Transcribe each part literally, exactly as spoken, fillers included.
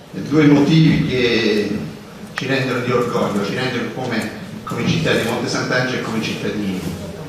due motivi che ci rendono di orgoglio, ci rendono come, come cittadini di Monte Sant'Angelo e come cittadini.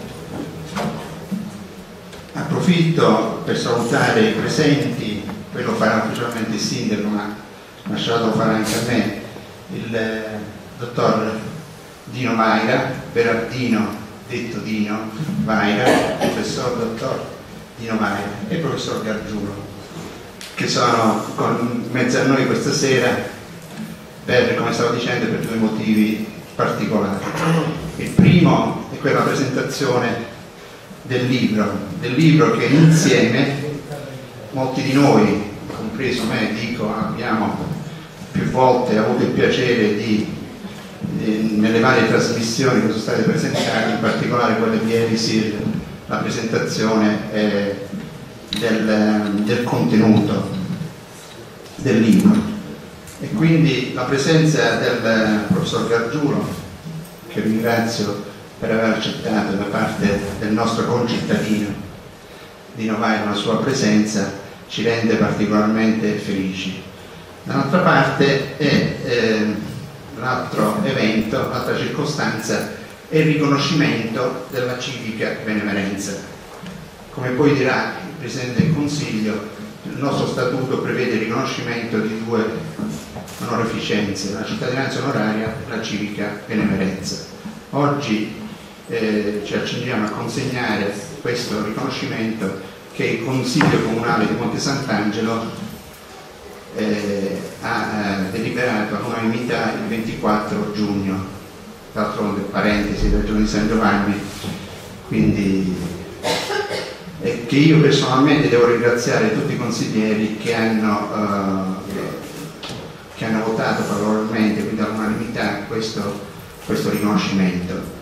Approfitto per salutare i presenti, poi lo farà ufficialmente il sindaco, ma lasciato fare anche a me, il eh, dottor Dino Vaira, Berardino, detto Dino Vaira, professor dottor Dino Vaira e il professor Gargiulo, che sono con mezzo a noi questa sera per, come stavo dicendo, per due motivi particolari. Il primo è quella presentazione del libro, del libro che insieme molti di noi, compreso me, dico, abbiamo più volte avuto il piacere di, di nelle varie trasmissioni che sono state presentate, in particolare quelle di Elisir, la presentazione eh, del, del contenuto del libro. E quindi la presenza del professor Gargiulo, che ringrazio per aver accettato da parte del nostro concittadino Dino Vaira la sua presenza, ci rende particolarmente felici. Dall'altra parte è eh, l'altro evento, l'altra circostanza è il riconoscimento della civica benemerenza. Come poi dirà il Presidente del Consiglio, il nostro statuto prevede il riconoscimento di due onorificenze, la cittadinanza onoraria e la civica benemerenza. Oggi eh, ci accingiamo a consegnare questo riconoscimento che il Consiglio Comunale di Monte Sant'Angelo eh, ha eh, deliberato all'unanimità il ventiquattro giugno, d'altronde parentesi del giorno di San Giovanni, quindi eh, che io personalmente devo ringraziare tutti i consiglieri che hanno, eh, che hanno votato favorevolmente, quindi all'unanimità, questo, questo riconoscimento.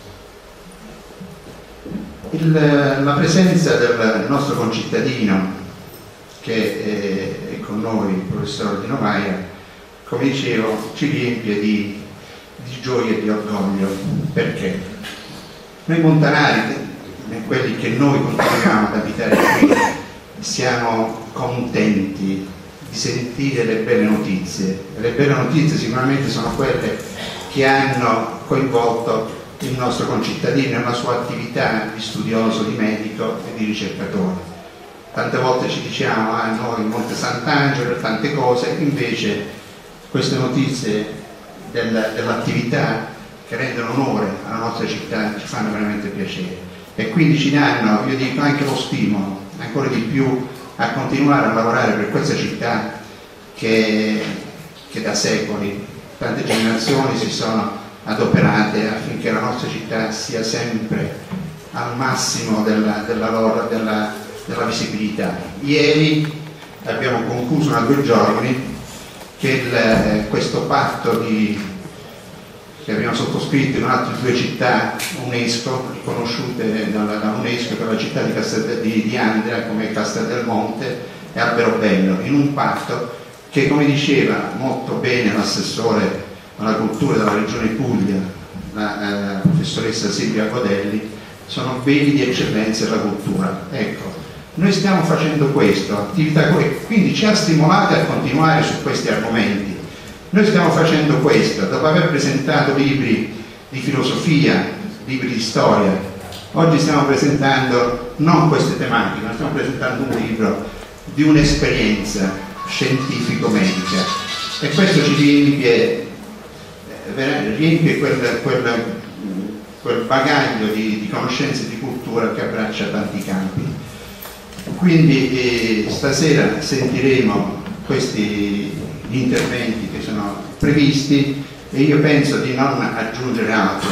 Il, la presenza del nostro concittadino che è, è con noi, il professor Dino Vaira, come dicevo, ci riempie di, di gioia e di orgoglio. Perché? Noi montanari, quelli che noi continuiamo ad abitare qui, siamo contenti di sentire le belle notizie. E le belle notizie sicuramente sono quelle che hanno coinvolto il nostro concittadino nella sua attività di studioso, di medico e di ricercatore. Tante volte ci diciamo a ah, noi in Monte Sant'Angelo per tante cose, invece queste notizie del, dell'attività che rendono onore alla nostra città ci fanno veramente piacere e quindi ci danno, io dico, anche lo stimolo ancora di più a continuare a lavorare per questa città che, che da secoli, tante generazioni si sono adoperate affinché la nostra città sia sempre al massimo della, della, loro, della, della visibilità. Ieri abbiamo concluso da due giorni che il, questo patto di, che abbiamo sottoscritto in altre due città UNESCO, riconosciute dalla, da UNESCO per la città di, Castel, di, di Andria come Castel del Monte e Alberobello, in un patto che, come diceva molto bene l'assessore alla cultura della regione Puglia, la eh, professoressa Silvia Godelli, sono beni di eccellenza della cultura. Ecco, noi stiamo facendo questo, attività, quindi ci ha stimolati a continuare su questi argomenti. Noi stiamo facendo questo, dopo aver presentato libri di filosofia, libri di storia, oggi stiamo presentando non queste tematiche, ma stiamo presentando un libro di un'esperienza scientifico-medica e questo ci riempie riempie quel, quel, quel bagaglio di, di conoscenze e di cultura che abbraccia tanti campi. Quindi eh, stasera sentiremo questi gli interventi che sono previsti e io penso di non aggiungere altro.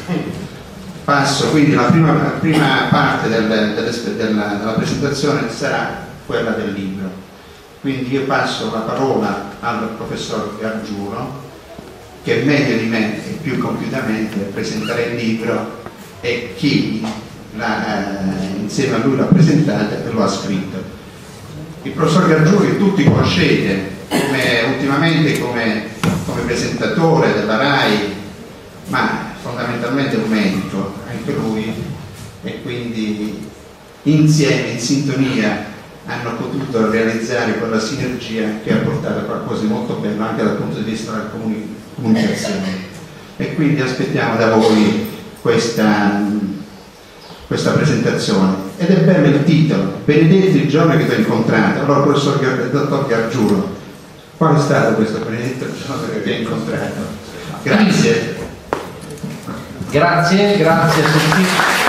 Passo quindi la prima, la prima parte del, del, della, della presentazione sarà quella del libro. Quindi io passo la parola al professor Gargiulo, che meglio di me e più compiutamente presenterà il libro e chi la, eh, insieme a lui l'ha presentato e lo ha scritto. Il professor Gargiulo, che tutti conoscete come, ultimamente come, come presentatore della RAI, ma fondamentalmente un medico, anche lui, e quindi insieme, in sintonia hanno potuto realizzare quella sinergia che ha portato a qualcosa di molto bello anche dal punto di vista della comuni- comunicazione. E quindi aspettiamo da voi questa, questa presentazione. Ed è bello il titolo, Benedetto il giorno che ti ho incontrato. Allora, professor Gar- dottor Gargiulo, qual è stato questo benedetto giorno che ti ho incontrato? Grazie. Grazie, grazie a tutti.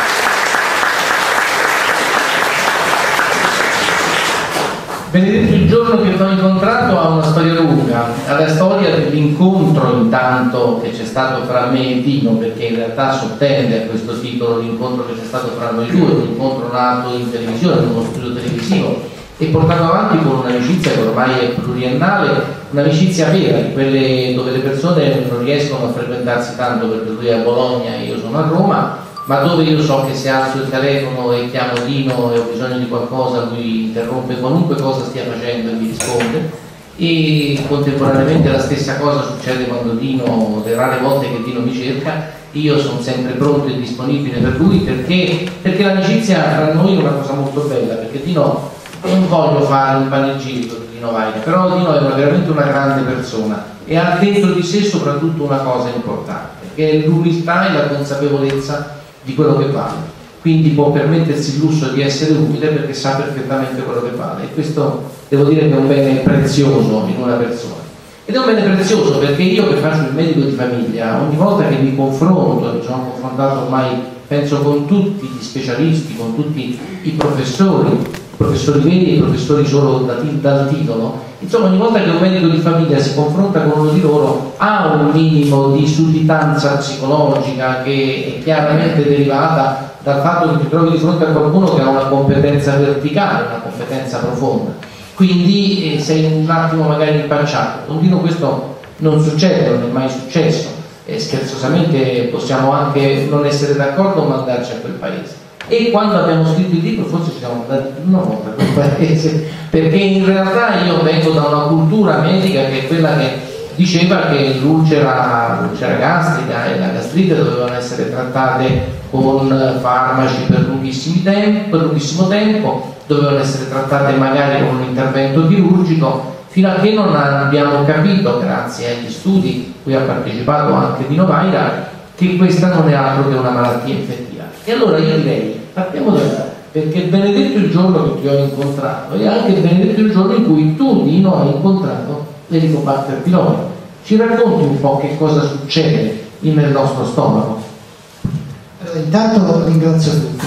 Benedetto il giorno che ti ho incontrato ha una storia lunga, ha la storia dell'incontro intanto che c'è stato fra me e Dino, perché in realtà sottende a questo titolo l'incontro che c'è stato fra noi due, un incontro nato in televisione, in uno studio televisivo e portato avanti con un'amicizia che ormai è pluriennale, un'amicizia vera, di quelle dove le persone non riescono a frequentarsi tanto perché lui è a Bologna e io sono a Roma, ma dove io so che se alzo il telefono e chiamo Dino e ho bisogno di qualcosa, lui interrompe qualunque cosa stia facendo e mi risponde. E contemporaneamente la stessa cosa succede quando Dino, le rare volte che Dino mi cerca, io sono sempre pronto e disponibile per lui, perché, perché l'amicizia tra noi è una cosa molto bella, perché Dino, non voglio fare un panegirico di Dino Vaira, però Dino è una, veramente una grande persona e ha dentro di sé soprattutto una cosa importante, che è l'umiltà e la consapevolezza di quello che vale, quindi può permettersi il lusso di essere umile perché sa perfettamente quello che vale, e questo devo dire che è un bene prezioso in una persona. Ed è un bene prezioso perché io, che faccio il medico di famiglia, ogni volta che mi confronto, e mi sono confrontato ormai penso con tutti gli specialisti, con tutti i professori, professori veri e professori solo da, dal titolo, insomma ogni volta che un medico di famiglia si confronta con uno di loro ha un minimo di sudditanza psicologica che è chiaramente derivata dal fatto che ti trovi di fronte a qualcuno che ha una competenza verticale, una competenza profonda, quindi eh, sei un attimo magari impacciato. Con Dino questo non succede, non è mai successo, e scherzosamente possiamo anche non essere d'accordo ma andarci a quel paese. E quando abbiamo scritto il libro forse ci siamo andati una volta a quel paese, perché in realtà io vengo da una cultura medica che è quella che diceva che l'ulcera, l'ulcera gastrica e la gastrite dovevano essere trattate con farmaci per lunghissimi tempo, per lunghissimo tempo, dovevano essere trattate magari con un intervento chirurgico, fino a che non abbiamo capito, grazie agli studi cui ha partecipato anche Dino Vaira, che questa non è altro che una malattia infettiva. E allora io direi, partiamo da là, perché il benedetto il giorno che ti ho incontrato e anche il benedetto il giorno in cui tu, Dino, hai incontrato l'Helicobacter pylori. Ci racconti un po' che cosa succede nel nostro stomaco? Allora, intanto ringrazio tutti.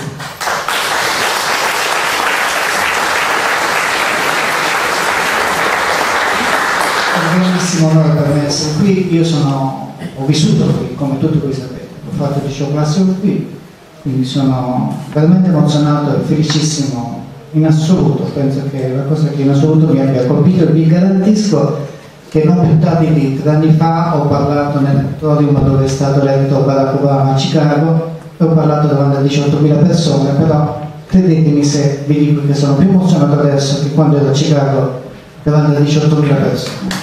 È un grandissimo onore per me essere qui. Io sono, ho vissuto qui, come tutti voi sapete, ho fatto il liceo classico qui, quindi sono veramente emozionato e felicissimo in assoluto. Penso che la cosa che in assoluto mi abbia colpito, e vi garantisco che non più tardi di tre anni fa ho parlato nel podium dove è stato eletto Barack Obama a Chicago e ho parlato davanti a diciottomila persone, però credetemi se vi dico che sono più emozionato adesso che quando ero a Chicago davanti a diciottomila persone.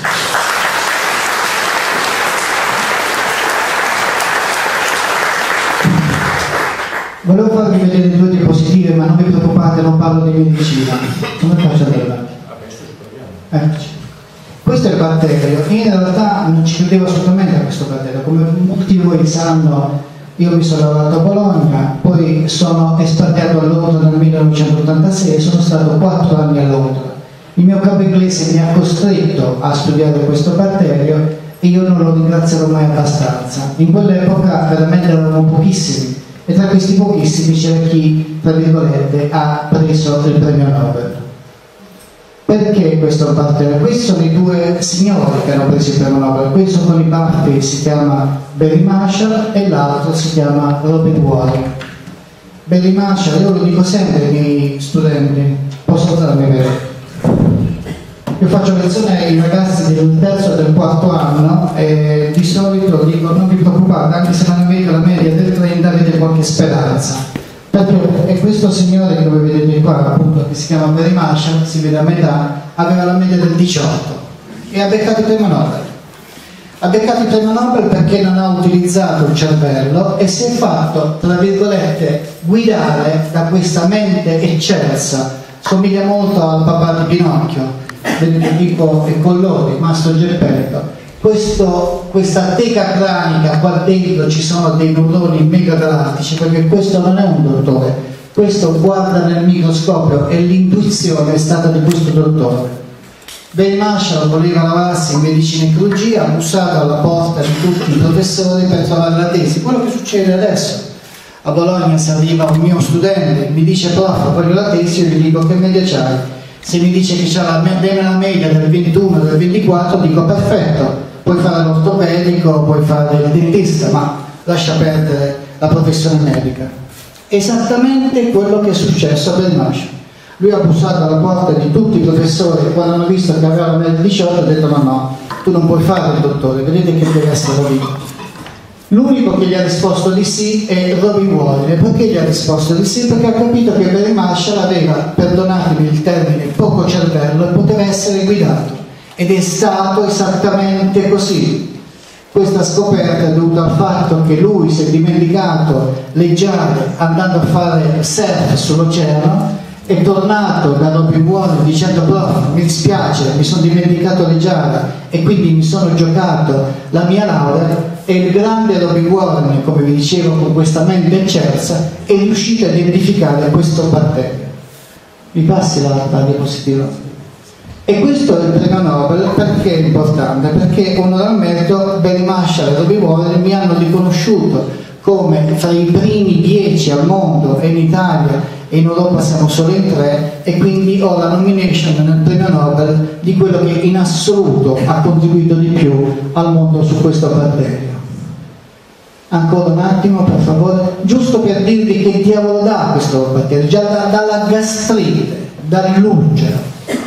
Volevo farvi vedere due diapositive, ma non vi preoccupate, non parlo di medicina. Come faccio ad andare? Eccoci. Questo è il batterio. In realtà non ci credevo assolutamente a questo batterio. Come molti di voi sanno, io mi sono laureato a Bologna, poi sono espatriato a Londra nel millenovecentottantasei e sono stato quattro anni a Londra. Il mio capo inglese mi ha costretto a studiare questo batterio e io non lo ringrazierò mai abbastanza. In quell'epoca veramente erano pochissimi, e tra questi pochissimi c'era chi, tra virgolette, ha preso il premio Nobel. Perché questo batterio? Questi sono i due signori che hanno preso il premio Nobel. Questo con i baffi si chiama Barry Marshall e l'altro si chiama Robin Warren. Barry Marshall, io lo dico sempre ai miei studenti, posso alzarmi bene? Io faccio lezione ai ragazzi del terzo e del quarto anno e di solito dico non vi preoccupate, anche se non avete la media del trenta avete qualche speranza, perché è questo signore che voi vedete qua, appunto, che si chiama Barry Marshall, si vede a metà, aveva la media del diciotto e ha beccato il premio Nobel. Ha beccato il premio Nobel perché non ha utilizzato il cervello e si è fatto, tra virgolette, guidare da questa mente eccelsa somiglia molto al papà di Pinocchio, del tipo e Collodi, Mastro Geppetto. Questo, questa teca cranica, qua dentro ci sono dei neuroni megagalattici, perché questo non è un dottore, questo guarda nel microscopio e l'intuizione è stata di questo dottore. Barry Marshall voleva lavarsi in medicina e chirurgia, ha bussato alla porta di tutti i professori per trovare la tesi, quello che succede adesso. A Bologna se arriva un mio studente, mi dice prof, voglio la tesi, io gli dico che media c'hai? Se mi dice che c'ha la, la media del ventuno, del ventiquattro, dico perfetto, puoi fare l'ortopedico, puoi fare il dentista, ma lascia perdere la professione medica. Esattamente quello che è successo a Barry Marshall. Lui ha bussato alla porta di tutti i professori e quando hanno visto che aveva la media diciotto ha detto no no, tu non puoi fare il dottore, vedete che deve essere la vita. L'unico che gli ha risposto di sì è Robin Warren. E perché gli ha risposto di sì? Perché ha capito che Barry Marshall aveva, perdonatemi il termine, poco cervello e poteva essere guidato. Ed è stato esattamente così. Questa scoperta è dovuta al fatto che lui si è dimenticato leggiare andando a fare surf sull'oceano, è tornato da Robin Warren dicendo prof, mi dispiace, mi sono dimenticato leggiare e quindi mi sono giocato la mia laurea, e il grande Robin Warren, come vi dicevo, con questa mente eccelsa è riuscito a identificare questo batterio. Mi passi la, la diapositiva? E questo è il premio Nobel. Perché è importante? Perché onore al merito Barry Marshall e Robin Warren mi hanno riconosciuto come tra i primi dieci al mondo, e in Italia e in Europa siamo solo in tre, e quindi ho la nomination nel premio Nobel di quello che in assoluto ha contribuito di più al mondo su questo batterio. Ancora un attimo per favore, giusto per dirvi che diavolo dà questo batterio, già da, dalla gastrite, dall'ulcera.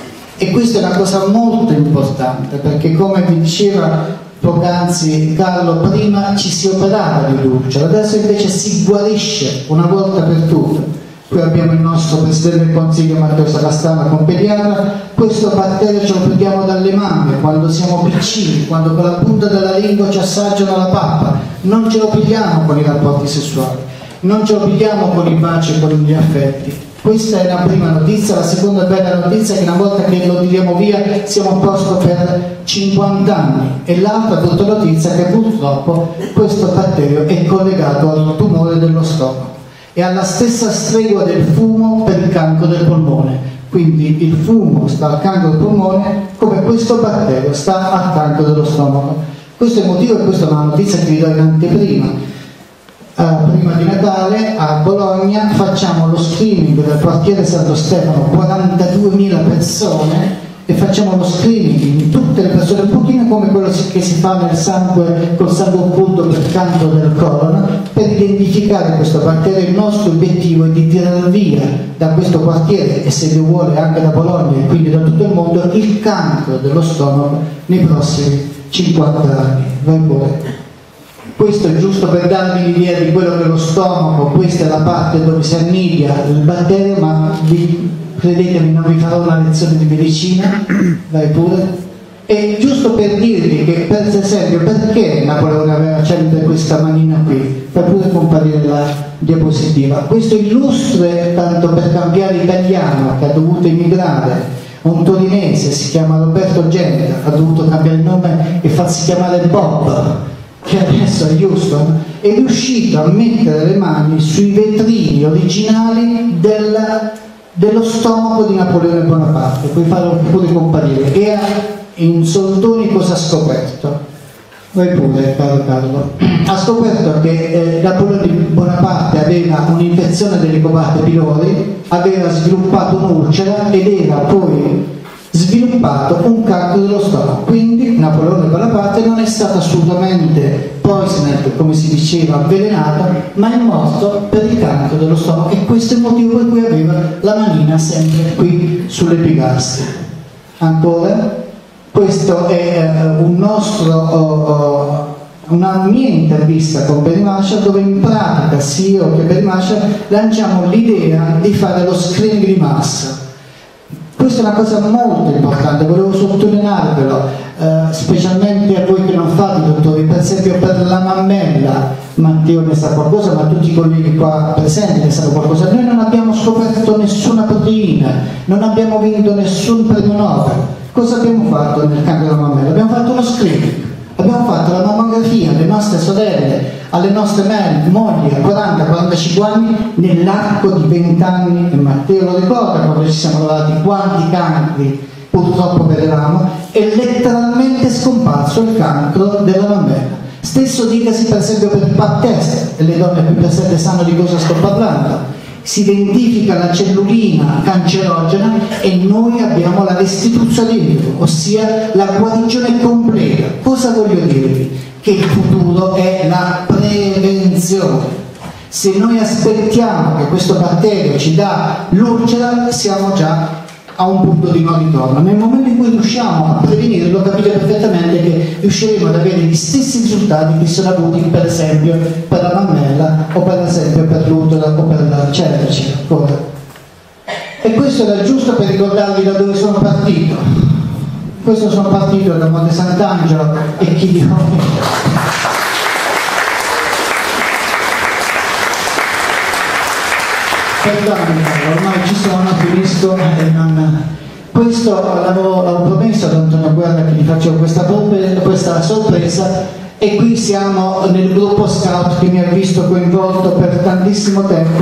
E questa è una cosa molto importante, perché come vi diceva poc'anzi Carlo, prima ci si operava di l'ulcera, adesso invece si guarisce una volta per tutte. Qui abbiamo il nostro Presidente del Consiglio Matteo Savastano con pediatra. Questo batterio ce lo prendiamo dalle mamme quando siamo piccini, quando con la punta della lingua ci assaggiano la pappa. Non ce lo pigliamo con i rapporti sessuali, non ce lo pigliamo con i baci e con gli affetti. Questa è la prima notizia. La seconda bella notizia è che una volta che lo tiriamo via siamo a posto per cinquanta anni, e l'altra brutta notizia è che purtroppo questo batterio è collegato al tumore dello stomaco e alla stessa stregua del fumo per il cancro del polmone. Quindi il fumo sta al cancro del polmone come questo batterio sta al cancro dello stomaco. Questo è il motivo, e questa è una notizia che vi do in anteprima. Uh, prima di Natale a Bologna facciamo lo screening del quartiere Santo Stefano, quarantaduemila persone, e facciamo lo screening di tutte le persone, un pochino come quello che si fa nel sangue, col sangue occulto per cancro del colon, per identificare questo batterio. Il nostro obiettivo è di tirare via da questo quartiere, e se Dio vuole anche da Bologna e quindi da tutto il mondo, il cancro dello stomaco nei prossimi cinquanta anni. Vai pure. Questo è giusto per darvi l'idea di quello che è lo stomaco. Questa è la parte dove si annidia il batterio, ma vi, credetemi, non vi farò una lezione di medicina. Vai pure. E giusto per dirvi che, per esempio, perché Napoleone aveva sempre questa manina qui, per pure comparire la diapositiva. Questo illustre, tanto per cambiare italiano, che ha dovuto emigrare, un torinese, si chiama Roberto Genta, ha dovuto cambiare il nome e farsi chiamare Bob, che adesso è Houston, è riuscito a mettere le mani sui vetrini originali del, dello stomaco di Napoleone Bonaparte. Puoi farlo pure comparire. E in soldoni cosa ha scoperto? Vai pure, caro Carlo. Ha scoperto che eh, Napoleone Bonaparte aveva un'infezione dell'Helicobacter pylori, aveva sviluppato un'ulcera ed era poi sviluppato un cancro dello stomaco. Quindi Napoleone Bonaparte non è stato assolutamente poisoned, come si diceva, avvelenato, ma è morto per il cancro dello stomaco, e questo è il motivo per cui aveva la manina sempre qui sull'epigastri. Ancora, questo è uh, un nostro uh, una mia intervista con Barry Marshall, dove in pratica sia io che Barry Marshall lanciamo l'idea di fare lo screening di massa. Questa è una cosa molto importante, volevo sottolinearvelo, eh, specialmente a voi che non fate dottori. Per esempio per la mammella Matteo ne sa qualcosa, ma tutti i colleghi qua presenti ne sanno qualcosa. Noi non abbiamo scoperto nessuna proteina, non abbiamo vinto nessun premio Nobel. Cosa abbiamo fatto nel cancro della mammella? Abbiamo fatto uno screening, abbiamo fatto la mammografia alle nostre sorelle, alle nostre mogli a quaranta quarantacinque anni nell'arco di venti anni, e Matteo lo ricorda quando ci siamo trovati quanti cancri purtroppo vedevamo, è letteralmente scomparso il cancro della mammella. Stesso dicasi per esempio per il pap test, e le donne più presenti sanno di cosa sto parlando. Si identifica la cellulina cancerogena e noi abbiamo la restituzione in vivo, ossia la guarigione completa. Cosa voglio dirvi? Che il futuro è la prevenzione. Se noi aspettiamo che questo batterio ci dà l'ulcera, siamo già a un punto di non ritorno. Nel momento in cui riusciamo a prevenirlo, capite perfettamente che riusciremo ad avere gli stessi risultati che sono avuti per esempio per la mammella o per esempio per l'utero o per la cervice. E questo era giusto per ricordarvi da dove sono partito. Questo sono partito da Monte Sant'Angelo e chi di noi perdonami, ormai ci sono, finisco e non... Questo l'avevo, l'avevo promesso ad Antonio Guerra che gli facevo questa, questa sorpresa, e qui siamo nel gruppo scout che mi ha visto coinvolto per tantissimo tempo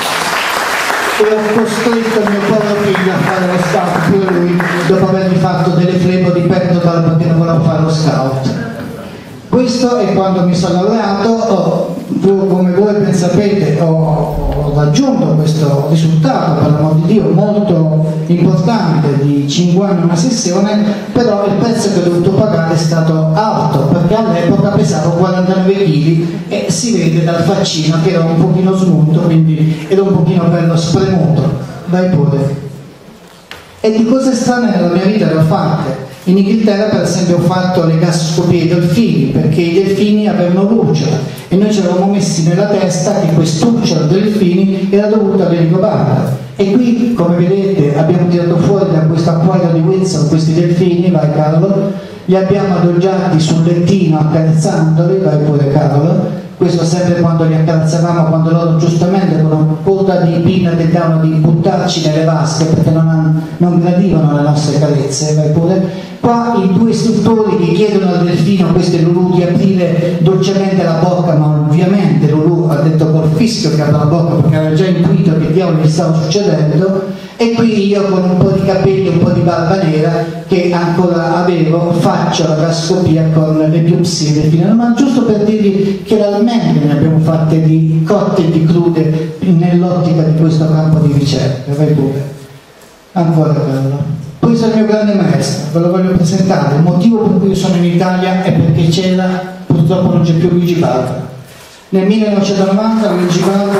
e ho costretto il mio povero figlio a fare lo scout pure lui, dopo avergli fatto delle flebo di Petrodal perché non volevo fare lo scout. Questo è quando mi sono laureato. Oh, come voi ben sapete ho, ho raggiunto questo risultato, per l'amor di Dio, molto importante, di cinque anni una sessione, però il prezzo che ho dovuto pagare è stato alto, perché all'epoca pesavo quarantanove chili e si vede dal faccino che era un pochino smunto, quindi era un pochino bello spremuto. Vai pure. E di cose strane nella mia vita le ho fatte. In Inghilterra per esempio ho fatto le gastroscopie ai delfini, perché i delfini avevano l'ulcera e noi ci eravamo messi nella testa che quest'ulcera dei delfini era dovuta all'elicobattero. E qui, come vedete, abbiamo tirato fuori da questo acquario di Windsor questi delfini, vai Carlo, li abbiamo adagiati sul lettino accarezzandoli, vai pure Carlo. Questo sempre quando li accarezzavamo, quando loro giustamente con una coda di pinna tentavano di buttarci nelle vasche perché non, non gradivano le nostre carezze, vai pure. Qua i due istruttori che chiedono al delfino, questo è Lulu, di aprire dolcemente la bocca, ma ovviamente Lulu ha detto col fischio che apre la bocca perché aveva già intuito che diavolo gli stava succedendo. E qui io con un po' di capelli, un po' di barba nera che ancora avevo, faccio la gastroscopia con le biopsie del delfino, ma giusto per dirvi che realmente ne abbiamo fatte di cotte e di crude nell'ottica di questo campo di ricerca. Vai pure. Ancora bello. Questo è il mio grande maestro, ve lo voglio presentare. Il motivo per cui sono in Italia è perché c'era, purtroppo non c'è più Luigi Barbara. Nel millenovecentonovanta Luigi Barbara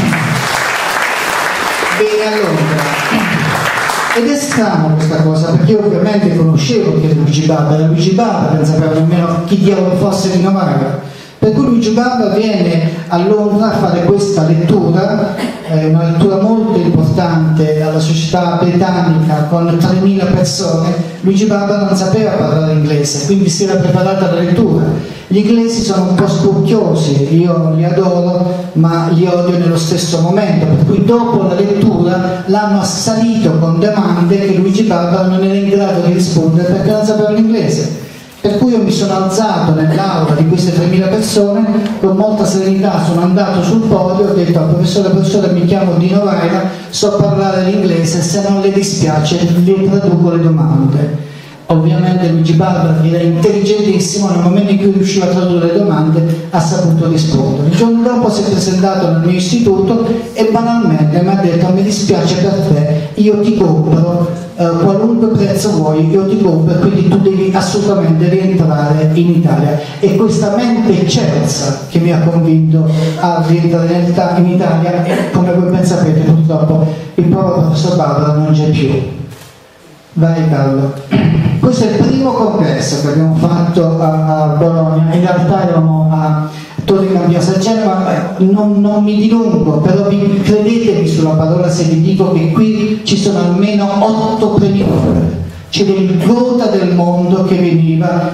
venne a Londra. Ed è strano questa cosa, perché io ovviamente conoscevo che Luigi Barbara, Luigi Barbara, non sapevo nemmeno chi diavolo fosse di Novara. Per cui Luigi Barbara viene a Londra a fare questa lettura, eh, una lettura molto importante alla Società Britannica con tremila persone. Luigi Barbara non sapeva parlare inglese, quindi si era preparata la lettura. Gli inglesi sono un po' spocchiosi, io li adoro, ma li odio nello stesso momento, per cui dopo la lettura l'hanno assalito con domande che Luigi Barbara non era in grado di rispondere perché non sapeva l'inglese. Per cui io mi sono alzato nell'aula di queste tremila persone, con molta serenità sono andato sul podio e ho detto al professore, professore mi chiamo Dino Vaira, so parlare l'inglese, se non le dispiace le traduco le domande. Ovviamente Luigi Barbara, che era intelligentissimo, nel momento in cui riusciva a tradurre le domande ha saputo rispondere. Il giorno dopo si è presentato nel mio istituto e banalmente mi ha detto mi dispiace per te, io ti compro Uh, qualunque prezzo vuoi, io ti compro, quindi tu devi assolutamente rientrare in Italia. E questa mente eccelsa che mi ha convinto a rientrare in Italia, e come voi ben sapete purtroppo il povero professor Barbara non c'è più. Vai Carlo. Questo è il primo congresso che abbiamo fatto a, a Bologna, in realtà eravamo a Torre Cambiasa Genova, non, non mi dilungo, però vi, credetevi sulla parola se vi dico che qui ci sono almeno otto premi Nobel. C'era il gota del mondo che veniva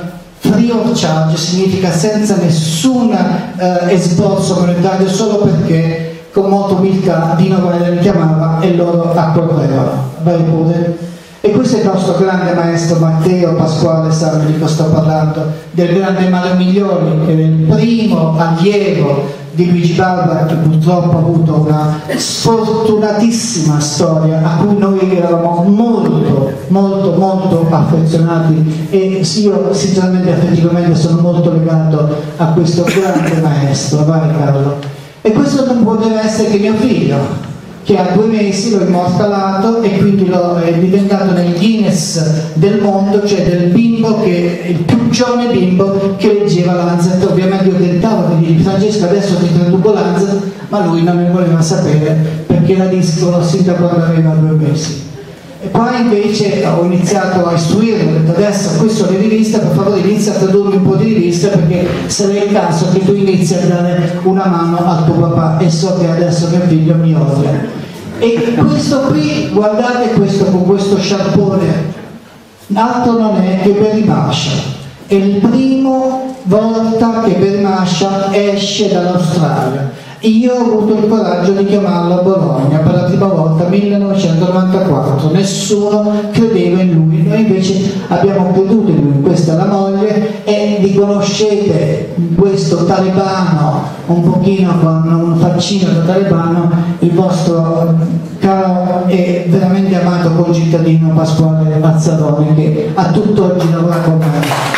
free of charge significa senza nessun eh, esborso monetario, solo perché con molta umiltà Dino Vaira li chiamava e loro accorrevano. Vai pure. E questo è il nostro grande maestro Matteo Pasquale Sarri, di cui sto parlando, del grande Mario Migliori, che è il primo allievo di Luigi Barba, che purtroppo ha avuto una sfortunatissima storia a cui noi eravamo molto, molto, molto affezionati, e io sinceramente affettivamente sono molto legato a questo grande maestro. Vai Carlo. E questo non poteva essere che mio figlio, che a due mesi l'ho immortalato e quindi lo è diventato nel Guinness del mondo, cioè del bimbo che il più giovane bimbo che leggeva Lanzet. Ovviamente io tentavo di dire: Francesco, adesso ti traduco Lanzet, ma lui non ne voleva sapere perché la discono sin da quando aveva due mesi. E poi invece ho iniziato a istruirlo, ho detto: adesso questo le riviste, per favore inizia a tradurmi un po' di riviste, perché sarà il caso che tu inizi a dare una mano al tuo papà, e so che adesso mio figlio mi odia. E questo qui, guardate questo con questo sciarpone, altro non è che Barry Marshall. È la prima volta che Barry Marshall esce dall'Australia. Io ho avuto il coraggio di chiamarlo a Bologna per la prima volta nel millenovecentonovantaquattro, nessuno credeva in lui, noi invece abbiamo creduto in lui. Questa è la moglie, e vi conoscete questo talebano, un pochino con un faccino da talebano, il vostro caro e veramente amato concittadino Pasquale Mazzaroni, che a tutt'oggi lavora con me.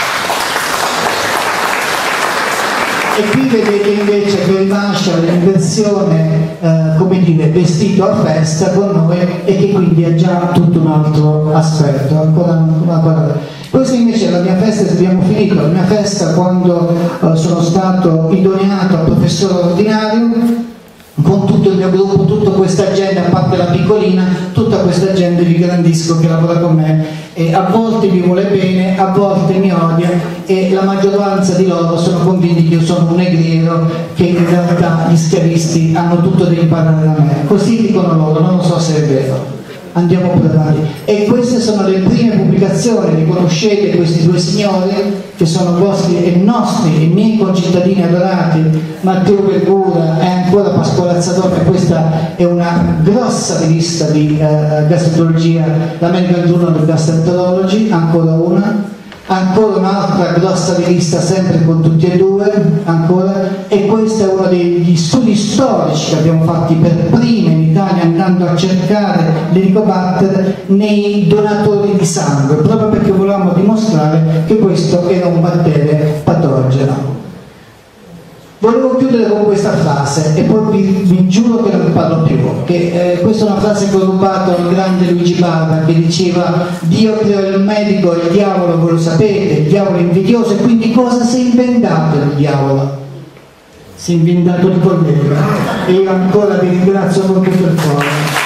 E qui vedete invece Barry Marshall in versione, eh, come dire, vestito a festa con noi, e che quindi ha già tutto un altro aspetto. Ancora una parola. Questa invece è la mia festa, e abbiamo finito la mia festa quando eh, sono stato idoneato a professore ordinario, con tutto il mio gruppo, tutta questa gente, a parte la piccolina, tutta questa gente vi grandisco che lavora con me, e a volte mi vuole bene, a volte mi odia, e la maggioranza di loro sono convinti che io sono un negriero, che in realtà gli schiavisti hanno tutto da imparare da me. Così dicono loro, non lo so se è vero. Andiamo pure avanti. E queste sono le prime pubblicazioni, riconoscete questi due signori che sono vostri e nostri e miei concittadini adorati, Matteo Vergura e ancora Pasquale Azzadone. Questa è una grossa rivista di eh, gastroenterologia, l'American Journal of Gastroenterology, ancora una, ancora un'altra grossa rivista sempre con tutti e due, ancora, e questo è uno degli studi storici che abbiamo fatti per primi in Italia, andando a cercare l'Helicobacter nei donatori di sangue, proprio perché volevamo dimostrare che questo era un batterio patogeno. Volevo chiudere con questa frase, e poi vi, vi giuro che non parlo più, che eh, questa è una frase che ho rubato al grande Luigi Barba, che diceva: Dio creò il medico e il diavolo, voi lo sapete, il diavolo è invidioso, e quindi cosa si è inventato il diavolo? Si è inventato il collega, e io ancora vi ringrazio con tutto il cuore.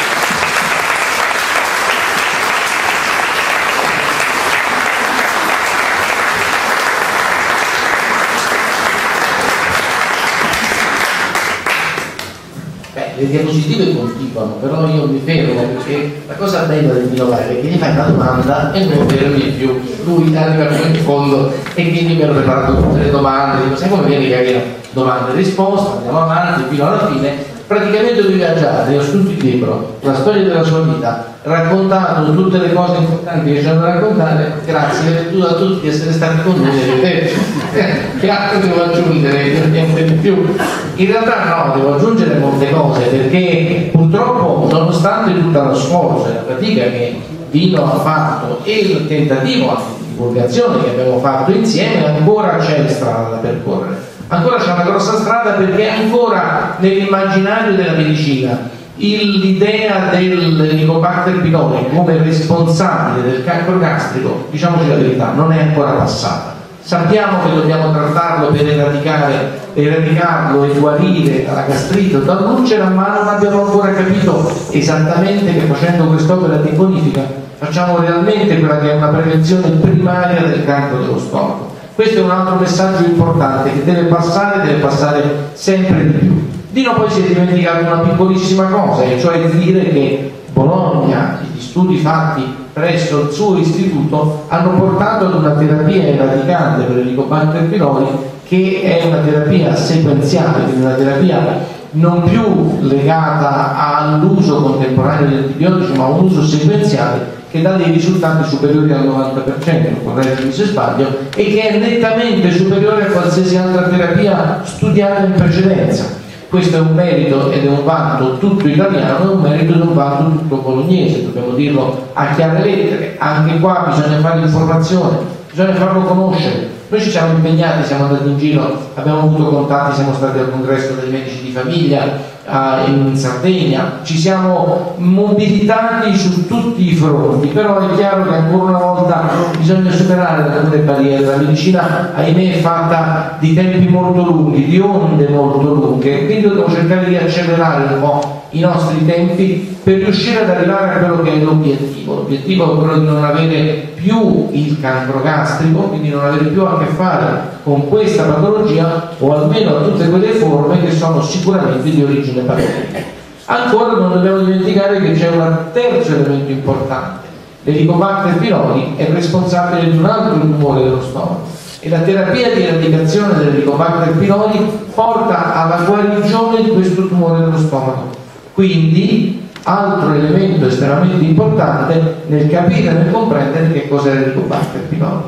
Le diapositive continuano, però io mi fermo, perché la cosa bella del Dino Vaira è che gli fai una domanda e non fermi più, lui arriva più in fondo, e quindi mi ero preparato tutte le domande, dico: sai come viene che aveva domande e risposte, andiamo avanti fino alla fine. Praticamente lui viaggiare, ho scritto il libro, la storia della sua vita, raccontato tutte le cose importanti che c'è da raccontare. Grazie a tutti di essere stati con noi. Che altro devo aggiungere? Niente di più. In realtà no, devo aggiungere molte cose, perché purtroppo, nonostante tutta lo sforzo e la fatica che Dino ha fatto e il tentativo anche di divulgazione che abbiamo fatto insieme, ancora c'è strada da percorrere. Ancora c'è una grossa strada, perché ancora nell'immaginario della medicina l'idea dell'Helicobacter pylori come responsabile del cancro gastrico, diciamoci la verità, non è ancora passata. Sappiamo che dobbiamo trattarlo per eradicare, eradicarlo e guarire dalla gastrite o dall'ulcera, ma non abbiamo ancora capito esattamente che facendo quest'opera di bonifica facciamo realmente quella che è una prevenzione primaria del cancro dello stomaco. Questo è un altro messaggio importante che deve passare, deve passare sempre di più. Dino poi si è dimenticato una piccolissima cosa, e cioè di dire che Bologna, gli studi fatti presso il suo istituto hanno portato ad una terapia eradicante per l'Helicobacter pylori, che è una terapia sequenziale, quindi una terapia non più legata all'uso contemporaneo degli antibiotici, ma a un uso sequenziale che dà dei risultati superiori al novanta per cento, correggimi se sbaglio, e che è nettamente superiore a qualsiasi altra terapia studiata in precedenza. Questo è un merito ed è un vanto tutto italiano, è un merito ed un vanto tutto bolognese, dobbiamo dirlo a chiare lettere. Anche qua bisogna fare informazione, bisogna farlo conoscere. Noi ci siamo impegnati, siamo andati in giro, abbiamo avuto contatti, siamo stati al congresso dei medici di famiglia uh, in Sardegna, ci siamo mobilitati su tutti i fronti, però è chiaro che ancora una volta bisogna superare alcune barriere. La medicina, ahimè, è fatta di tempi molto lunghi, di onde molto lunghe, quindi dobbiamo cercare di accelerare un po' i nostri tempi per riuscire ad arrivare a quello che è l'obiettivo. L'obiettivo è quello di non avere più il cancro gastrico, quindi non avere più a che fare con questa patologia, o almeno a tutte quelle forme che sono sicuramente di origine patogenica. Ancora non dobbiamo dimenticare che c'è un terzo elemento importante. L'Helicobacter pylori è responsabile di un altro tumore dello stomaco, e la terapia di eradicazione dell'Helicobacter pylori porta alla guarigione di questo tumore dello stomaco. Quindi, altro elemento estremamente importante nel capire e nel comprendere che cos'è l'Helicobacter pylori.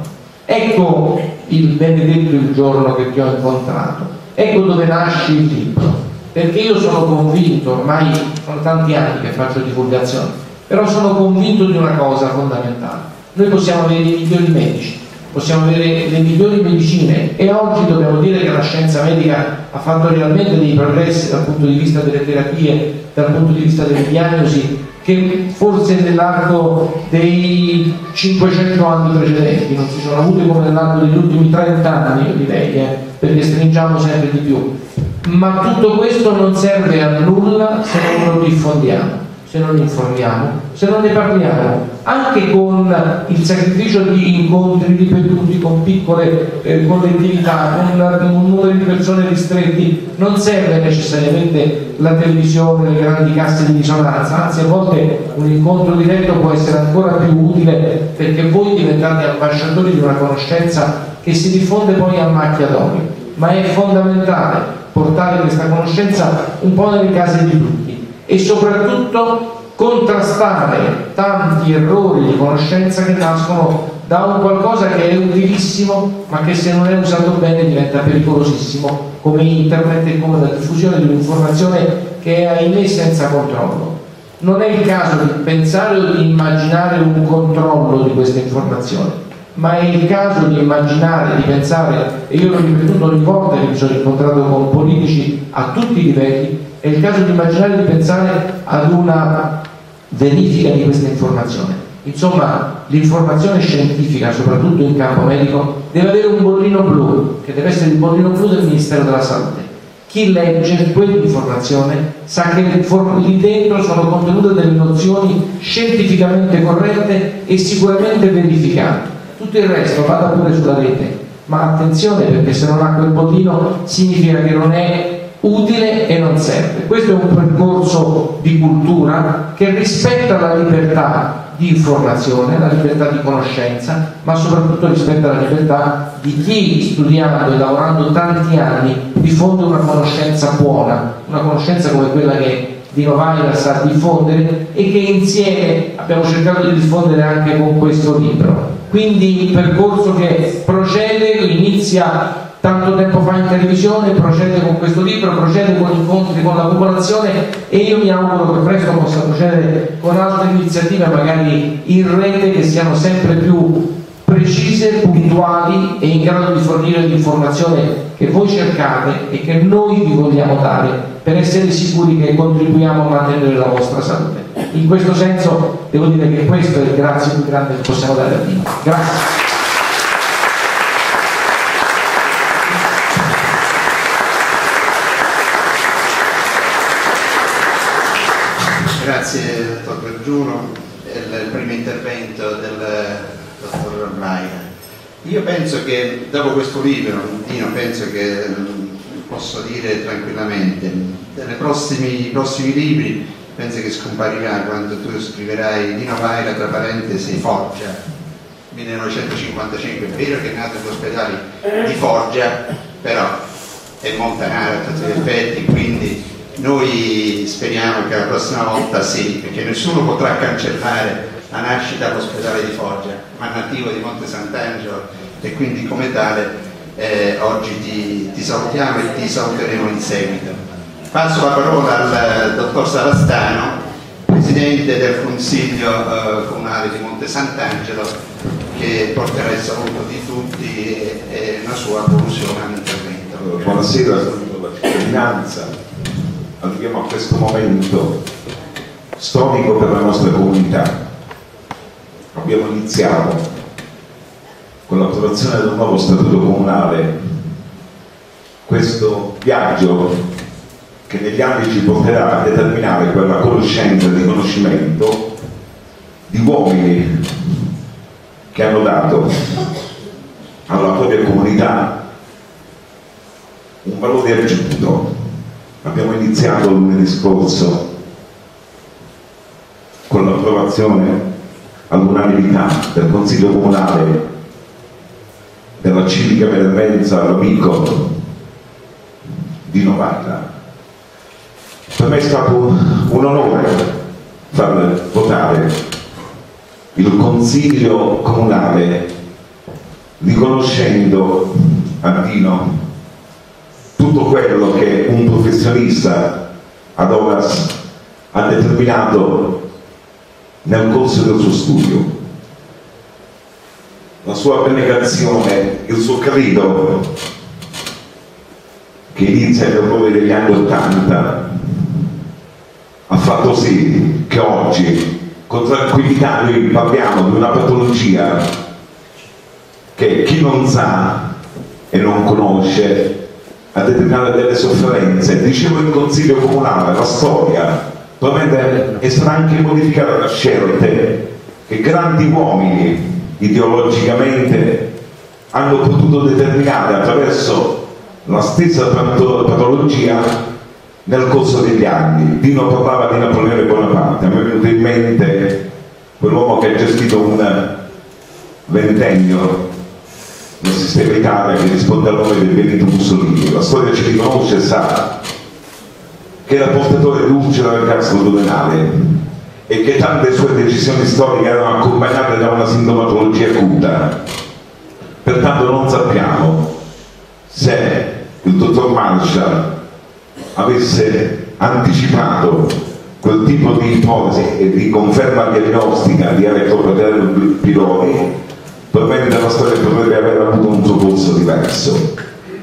Ecco il benedetto il giorno che ti ho incontrato, ecco dove nasce il libro, perché io sono convinto, ormai sono tanti anni che faccio divulgazione, però sono convinto di una cosa fondamentale: noi possiamo avere i migliori medici, possiamo avere le migliori medicine, e oggi dobbiamo dire che la scienza medica ha fatto realmente dei progressi dal punto di vista delle terapie, dal punto di vista delle diagnosi, che forse nell'arco dei cinquecento anni precedenti non si sono avute come nell'arco degli ultimi trenta anni, io direi, eh, perché stringiamo sempre di più. Ma tutto questo non serve a nulla se non lo diffondiamo, se non informiamo, se non ne parliamo, anche con il sacrificio di incontri ripetuti con piccole eh, collettività, con un numero di persone ristretti. Non serve necessariamente la televisione, le grandi casse di risonanza, anzi a volte un incontro diretto può essere ancora più utile, perché voi diventate ambasciatori di una conoscenza che si diffonde poi a macchia d'olio. Ma è fondamentale portare questa conoscenza un po' nelle case di tutti, e soprattutto contrastare tanti errori di conoscenza che nascono da un qualcosa che è utilissimo, ma che se non è usato bene diventa pericolosissimo, come internet e come la diffusione di un'informazione che è, ahimè, senza controllo. Non è il caso di pensare o di immaginare un controllo di queste informazioni, ma è il caso di immaginare, di pensare, e io l'ho ripetuto ogni volta che mi sono incontrato con politici a tutti i livelli, è il caso di immaginare di pensare ad una verifica di questa informazione. Insomma, l'informazione scientifica, soprattutto in campo medico, deve avere un bollino blu, che deve essere il bollino blu del Ministero della Salute. Chi legge quell'informazione sa che lì dentro sono contenute delle nozioni scientificamente corrette e sicuramente verificate. Tutto il resto vada pure sulla rete, ma attenzione, perché se non ha quel bollino significa che non è utile e non serve. Questo è un percorso di cultura che rispetta la libertà di informazione, la libertà di conoscenza, ma soprattutto rispetta la libertà di chi, studiando e lavorando tanti anni, diffonde una conoscenza buona, una conoscenza come quella che Dino Vaira sa diffondere e che insieme abbiamo cercato di diffondere anche con questo libro. Quindi il percorso che procede, inizia tanto tempo fa in televisione, procede con questo libro, procede con incontri con la popolazione, e io mi auguro che presto possa procedere con altre iniziative, magari in rete, che siano sempre più precise, puntuali e in grado di fornire l'informazione che voi cercate e che noi vi vogliamo dare, per essere sicuri che contribuiamo a mantenere la vostra salute. In questo senso devo dire che questo è il grazie più grande che possiamo dare a Dio. Grazie. Grazie dottor Bergiuno, il primo intervento del dottor Vaira. Io penso che dopo questo libro, io penso che posso dire tranquillamente, nei prossimi, prossimi libri penso che scomparirà quando tu scriverai Dino Vaira tra parentesi Foggia millenovecentocinquantacinque. È vero che è nato all'ospedale di Foggia, però è montanaro a tutti gli effetti, quindi noi speriamo che la prossima volta sì, perché nessuno potrà cancellare la nascita all'ospedale di Foggia, ma nativo di Monte Sant'Angelo, e quindi come tale eh, oggi ti, ti salutiamo e ti saluteremo in seguito. Passo la parola al dottor Savastano, Presidente del Consiglio eh, Comunale di Monte Sant'Angelo, che porterà il saluto di tutti e, e una sua conclusione all'intervento. Allora, buonasera a tutta la cittadinanza. Arriviamo a questo momento storico per la nostra comunità. Abbiamo iniziato con l'approvazione del nuovo statuto comunale questo viaggio che negli anni ci porterà a determinare quella conoscenza e riconoscimento di uomini che hanno dato alla propria comunità un valore aggiunto. Abbiamo iniziato lunedì scorso con l'approvazione all'unanimità del Consiglio Comunale della civica benevolenza all'amico Dino Vaira. Per me è stato un onore far votare il Consiglio Comunale riconoscendo a Dino tutto quello che un professionista ad horas ha determinato nel corso del suo studio. La sua abnegazione, il suo credo, che inizia agli orrori degli anni Ottanta, ha fatto sì che oggi con tranquillità noi parliamo di una patologia che chi non sa e non conosce a determinare delle sofferenze. Dicevo in Consiglio Comunale, la storia probabilmente è stata anche modificata da scelte che grandi uomini ideologicamente hanno potuto determinare attraverso la stessa patologia nel corso degli anni. Dino parlava di Napoleone Bonaparte, a me è venuto in mente quell'uomo che ha gestito un ventennio nel sistema Italia, che risponde al nome di Benito Mussolini. La storia ci riconosce e sa che era portatore di ulcera del cazzo duodenale e che tante sue decisioni storiche erano accompagnate da una sintomatologia acuta. Pertanto non sappiamo se il dottor Marshall avesse anticipato quel tipo di ipotesi e di conferma diagnostica di Electropatello Piloni, probabilmente la storia potrebbe aver avuto un suo corso diverso.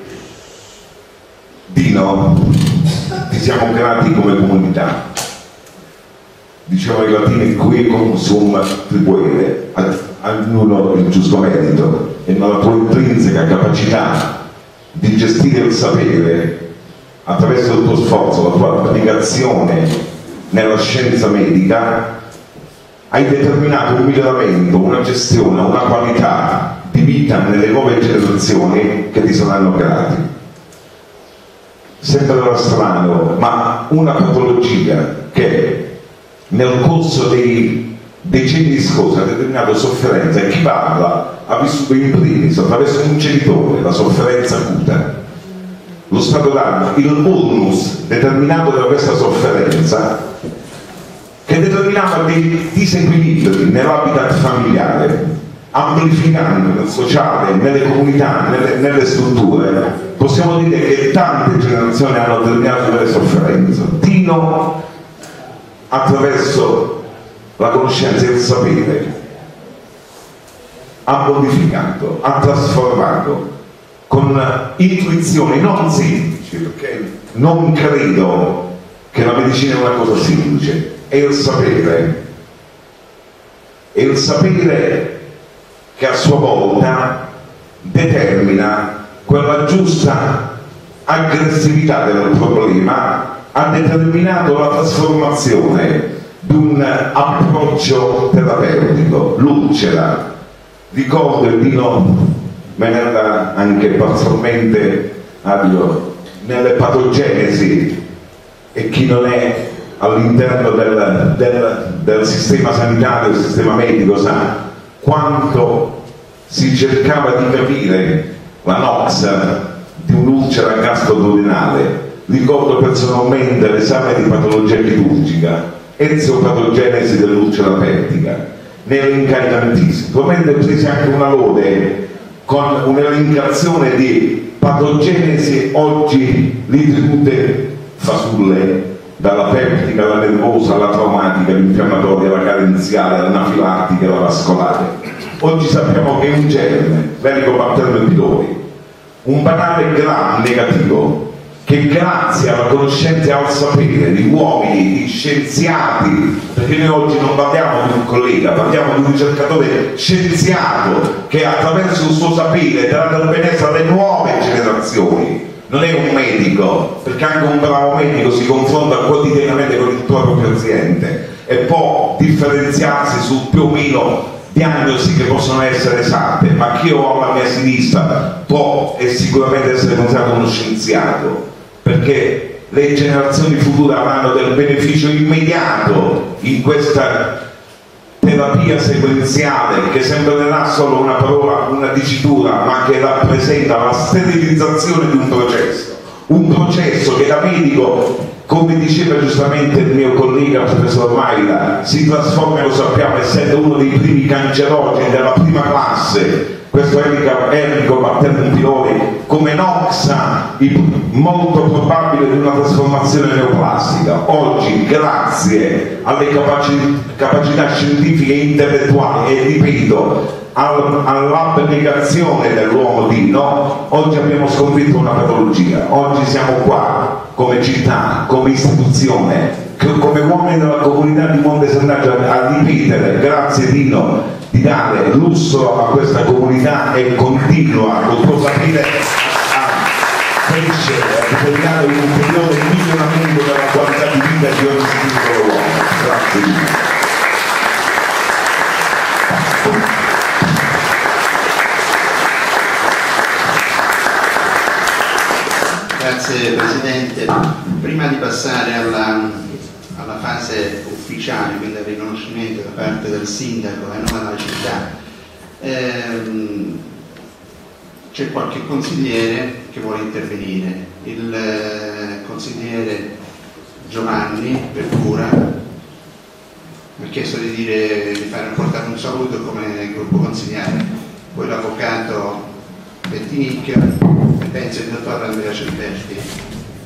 Dino, ti siamo grati come comunità. Dicevano i latini qui consum tribuere, ognuno il giusto merito, e nella tua intrinseca capacità di gestire il sapere attraverso il tuo sforzo, la tua applicazione nella scienza medica, hai determinato un miglioramento, una gestione, una qualità di vita nelle nuove generazioni che ti saranno grati. Sembrerà strano, ma una patologia che nel corso dei decenni scorsi ha determinato sofferenza, e chi parla ha vissuto in primis attraverso un genitore la sofferenza acuta. Lo stato d'animo, il bonus determinato da questa sofferenza, che determinava dei disequilibri nell'habitat familiare, amplificando nel sociale, nelle comunità, nelle, nelle strutture. Possiamo dire che tante generazioni hanno determinato delle sofferenze. Dino, attraverso la conoscenza e il sapere, ha modificato, ha trasformato con intuizioni non semplici, perché non credo che la medicina è una cosa semplice, è il sapere, è il sapere che a sua volta determina quella giusta aggressività del problema, ha determinato la trasformazione di un approccio terapeutico. L'ulcera, ricordo il Dino me ne era anche parzialmente avio nelle patogenesi, e chi non è all'interno del, del, del sistema sanitario, del sistema medico, sa quanto si cercava di capire la noxa di un'ulcera gastroduodenale. Ricordo personalmente l'esame di patologia chirurgica, eziopatogenesi dell'ulcera peptica, ne elencai tantissimi. Probabilmente presi anche una lode con un'elencazione di patogenesi oggi ritenute fasulle, dalla peptica alla nervosa, alla traumatica, all'infiammatoria, alla carenziale, all'anafilattica, alla vascolare. Oggi sappiamo che è un germe, l'Helicobacter pylori, un banale gram negativo, che grazie alla conoscenza e al sapere di uomini, di scienziati, perché noi oggi non parliamo di un collega, parliamo di un ricercatore scienziato che attraverso il suo sapere darà del benessere alle nuove generazioni. Non è un medico, perché anche un bravo medico si confronta quotidianamente con il proprio paziente e può differenziarsi su più o meno diagnosi che possono essere esatte, ma chi ho alla mia sinistra può e sicuramente essere considerato uno scienziato, perché le generazioni future avranno del beneficio immediato in questa terapia sequenziale che sembrerà solo una parola, una dicitura, ma che rappresenta la sterilizzazione di un processo, un processo che da medico, come diceva giustamente il mio collega professor Maira, si trasforma, lo sappiamo, essendo uno dei primi cancerogeni della prima classe, questo Helicobacter pylori, come noxa molto probabile di una trasformazione neoplastica. Oggi, grazie alle capaci capacità scientifiche e intellettuali e ripeto al, all'abnegazione dell'uomo Dino, oggi abbiamo sconfitto una patologia. Oggi siamo qua come città, come istituzione, come uomini della comunità di Monte Sant'Angelo a ripetere grazie Dino di dare lusso a questa comunità e continua col tuo sapere a crescere, a determinare un ulteriore miglioramento della qualità di vita di ogni singolo uomo. Grazie Dino. Grazie Presidente. Prima di passare alla, alla fase ufficiale, quindi al riconoscimento da parte del Sindaco a nome della città, ehm, c'è qualche consigliere che vuole intervenire. Il eh, consigliere Giovanni Percura mi ha chiesto di, dire, di fare portare un saluto come gruppo consigliare, poi l'avvocato Pettinicchio e penso il dottor Andrea Cervelli.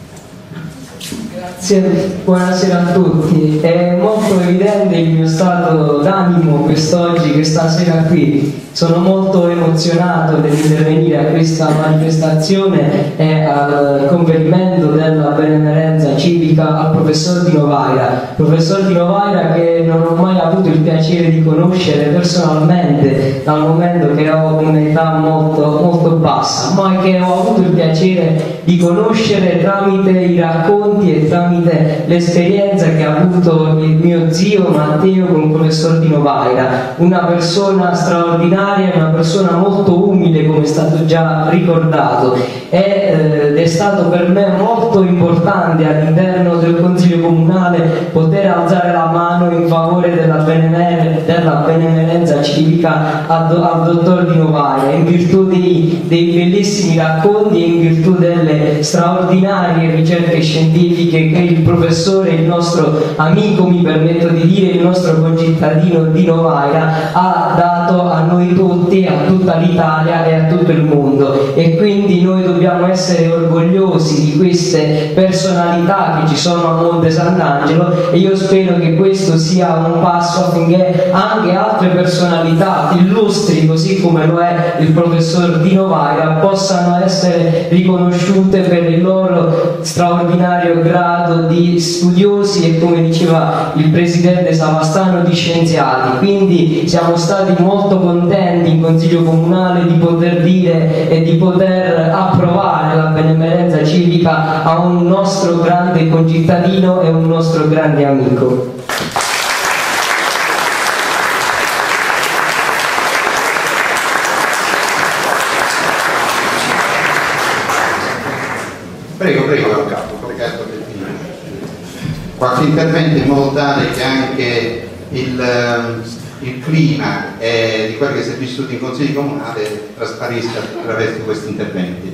Grazie, buonasera a tutti. È molto evidente il mio stato d'animo quest'oggi, questa sera qui. Sono molto emozionato nell'intervenire a questa manifestazione e al conferimento della benemerenza civica al professor Dino Vaira. Professor Dino Vaira che non ho mai avuto il piacere di conoscere personalmente dal momento che ho un'età molto, molto bassa, ma che ho avuto il piacere di conoscere tramite i racconti e tramite l'esperienza che ha avuto il mio zio Matteo con il professor Dino Vaira, una persona straordinaria, una persona molto umile come è stato già ricordato e, eh, ed è stato per me molto importante all'interno del Consiglio Comunale poter alzare la mano in favore della, benemer della benemerenza civica al, al dottor Dino Vaira in virtù dei, dei bellissimi racconti e in virtù delle straordinarie ricerche scientifiche che il professore, il nostro amico, mi permetto di dire, il nostro concittadino Dino Vaira ha dato a noi tutti, a tutta l'Italia e a tutto il mondo, e quindi noi dobbiamo essere orgogliosi di queste personalità che ci sono a Monte Sant'Angelo, e io spero che questo sia un passo affinché anche altre personalità illustri, così come lo è il professor Dino Vaira, possano essere riconosciute per il loro straordinario grado di studiosi e, come diceva il presidente Savastano, di scienziati. Quindi siamo stati molto contenti in Consiglio Comunale di poter dire e di poter approvare la benemerenza civica a un nostro grande concittadino e un nostro grande amico. Prego, prego, capo, capo. qualche intervento in modo tale che anche il, il clima eh, di quello che si è vissuto in Consiglio Comunale trasparisca attraverso questi interventi.